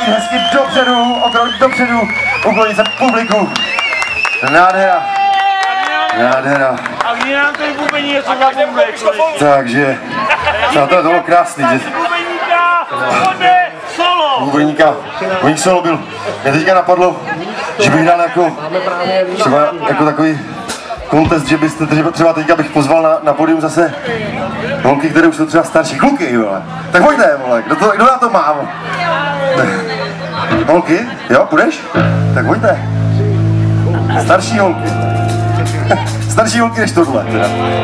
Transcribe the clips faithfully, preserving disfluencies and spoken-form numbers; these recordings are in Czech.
hezky dopředu, okrok dopředu, uklonit se publiku. Nádhera. Nádhera. A kdy nám tady bubení něco za bublek? Takže, to, to bylo krásný. Že... Bubeníka, hodně, solo. Bubeníka, bubeník solo byl. Mě teďka napadlo, že bych dal jako, třeba jako takový kontest, že byste třeba, třeba teďka bych pozval na, na podium zase holky, které už jsou třeba starší. Kluky, vole. Tak pojďte, vole, kdo, to, kdo na to má? Holky? Jo, půjdeš? Tak pojďte. Starší holky. Starší holky než tohle, teda.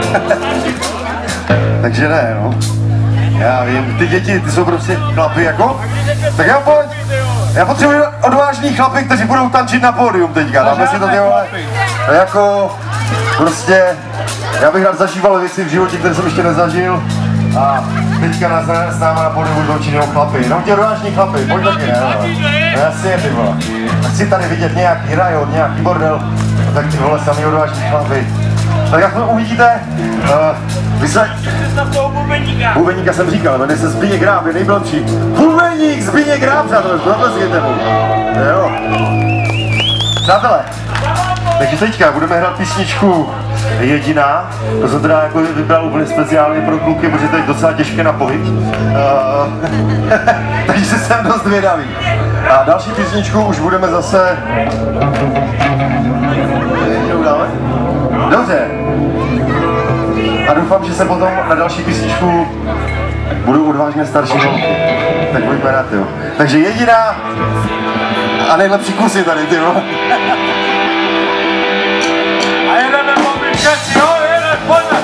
Takže ne, no. Já vím, ty děti, ty jsou prostě chlapy, jako? Tak já pojď. Já potřebuji odvážný chlapy, kteří budou tančit na pódium teďka. Dáme si to, ty vole. Jako, prostě, já bych rád zažíval věci v životě, které jsem ještě nezažil. A teďka nás s náma na pódium budou činit chlapy. Jenom tě odvážní chlapy, pojď taky, ne? No jasně, ty vole. A chci tady vidět nějaký rajot, nějaký bordel. No tak ty vole, sami odvážní chlapy. Tak jak to uvidíte, uh, vy se... Bubeníka jsem říkal, jmenuje se Zbigněk Ráb, je nejblbší. Bubeník Zbigněk Ráb, přátelé, protleskejte mu. Jo. Přátelé, takže teďka budeme hrát písničku Jediná. To jsem teda jako vybral úplně speciálně pro kluky, protože to je docela těžké na pohyb. Uh, takže jsem dost vědavý. A další písničku už budeme zase... Dále? Dobře. A doufám, že se potom na další písničku budou odvážné starší holky. Tak pojďme na to. Takže Jediná a nejlepší kusy tady, ty vole. A jedeme mobil, všetci, jo, jedeme, pojďme.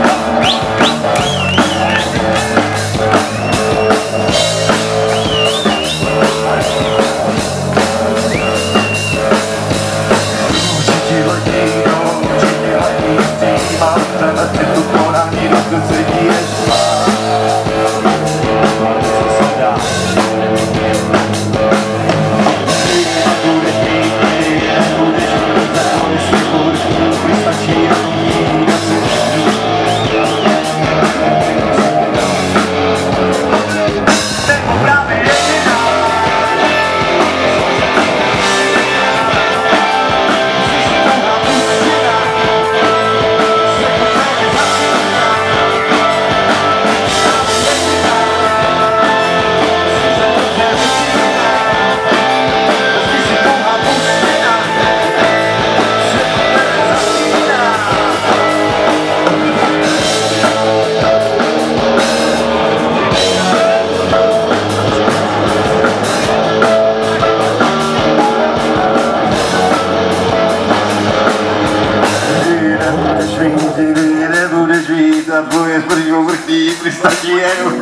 Tvoje smrti vrtí, přistatí jen.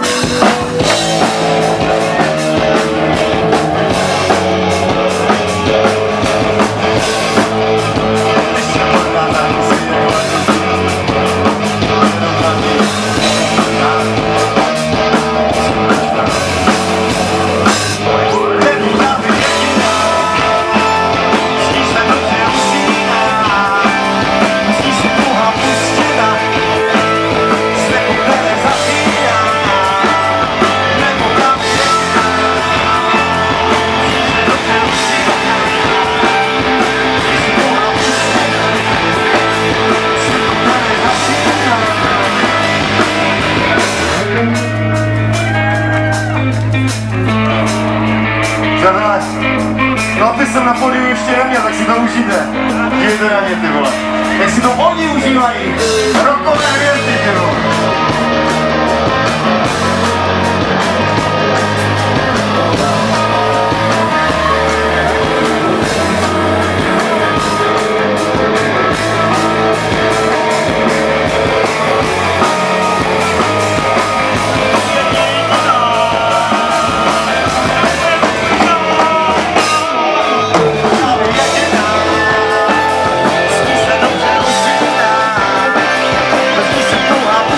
Jsem na podiu ještě neměl, tak si to užijte. Dívejte na ně, ty vole. Jak si to oni užívají. Rokové hvězdy, ty vole. Pustina,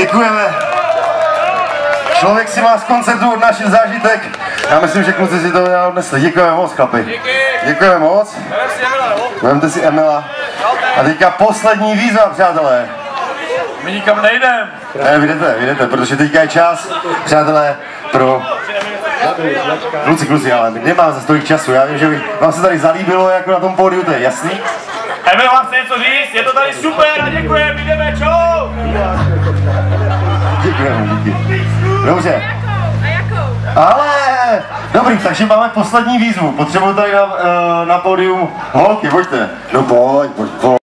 Děkujeme. Člověk si má z koncertu odnášet zážitek. Já myslím, že kluci si to odnesli. Děkujeme moc, chlapi. Děkujeme moc. Vemte si Emila. A teďka poslední výzva, přátelé. My nikam nejdem. Ne, vy jdete, vy jdete, protože teďka je čas, přátelé, pro... Kluci, kluci, ale nemám za tolik času. Já vím, že by vám se tady zalíbilo jako na tom pódiu, to je jasný. Emil vám chce něco říct, je to tady super a děkujeme, jdeme, čau! Děkujeme, díky. Dobře. A jakou? Ale, dobrý, takže máme poslední výzvu. Potřebuji tady na, na pódium holky, pojďte. No pojď, pojď, pojď.